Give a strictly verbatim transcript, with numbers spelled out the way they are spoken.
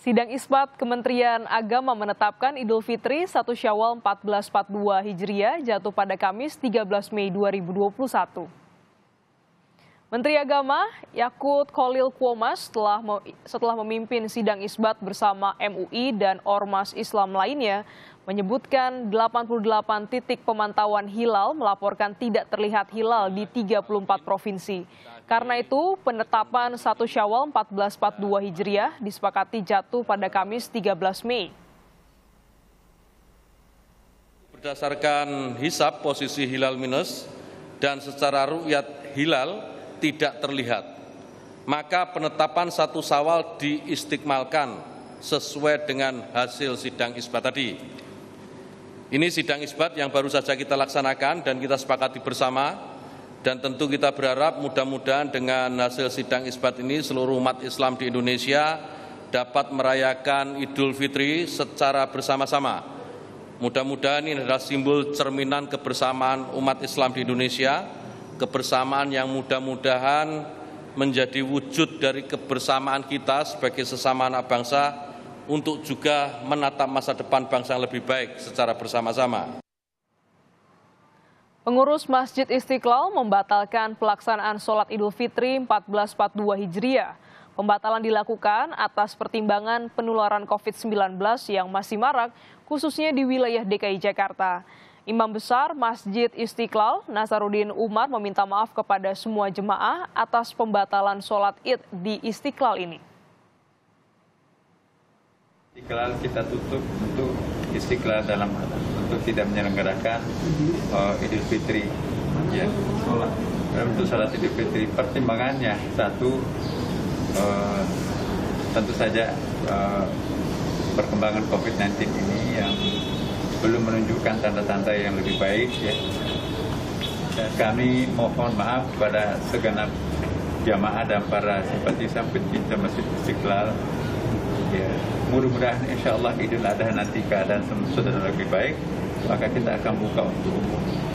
Sidang Isbat Kementerian Agama menetapkan Idul Fitri satu Syawal seribu empat ratus empat puluh dua Hijriah jatuh pada Kamis tiga belas Mei dua ribu dua puluh satu. Menteri Agama Yakut Khalil Quomas setelah, setelah memimpin sidang isbat bersama M U I dan Ormas Islam lainnya menyebutkan delapan puluh delapan titik pemantauan hilal melaporkan tidak terlihat hilal di tiga puluh empat provinsi. Karena itu penetapan satu Syawal seribu empat ratus empat puluh dua Hijriah disepakati jatuh pada Kamis tiga belas Mei. Berdasarkan hisab posisi hilal minus dan secara ru'yat hilal tidak terlihat, maka penetapan satu Syawal diistiqmalkan sesuai dengan hasil sidang isbat tadi. Ini sidang isbat yang baru saja kita laksanakan dan kita sepakati bersama, dan tentu kita berharap mudah-mudahan dengan hasil sidang isbat ini seluruh umat Islam di Indonesia dapat merayakan Idul Fitri secara bersama-sama. Mudah-mudahan ini adalah simbol cerminan kebersamaan umat Islam di Indonesia, kebersamaan yang mudah-mudahan menjadi wujud dari kebersamaan kita sebagai sesama anak bangsa untuk juga menatap masa depan bangsa yang lebih baik secara bersama-sama. Pengurus Masjid Istiqlal membatalkan pelaksanaan sholat Idul Fitri seribu empat ratus empat puluh dua Hijriah. Pembatalan dilakukan atas pertimbangan penularan COVID sembilan belas yang masih marak, khususnya di wilayah D K I Jakarta. Imam Besar Masjid Istiqlal, Nasaruddin Umar, meminta maaf kepada semua jemaah atas pembatalan sholat Id di Istiqlal ini. Istiqlal kita tutup untuk Istiqlal dalam untuk tidak menyelenggarakan uh, Idul Fitri, ya, sholat. Untuk sholat Idul Fitri pertimbangannya satu, uh, tentu saja uh, perkembangan COVID sembilan belas ini yang belum menunjukkan tanda-tanda yang lebih baik, ya. Dan kami mohon maaf kepada segenap jamaah dan para simpatisan pencinta Masjid Istiqlal. Ya, mudah-mudahan insya Allah Idul Adha nanti keadaan sudah lebih baik, maka kita akan buka untuk umum.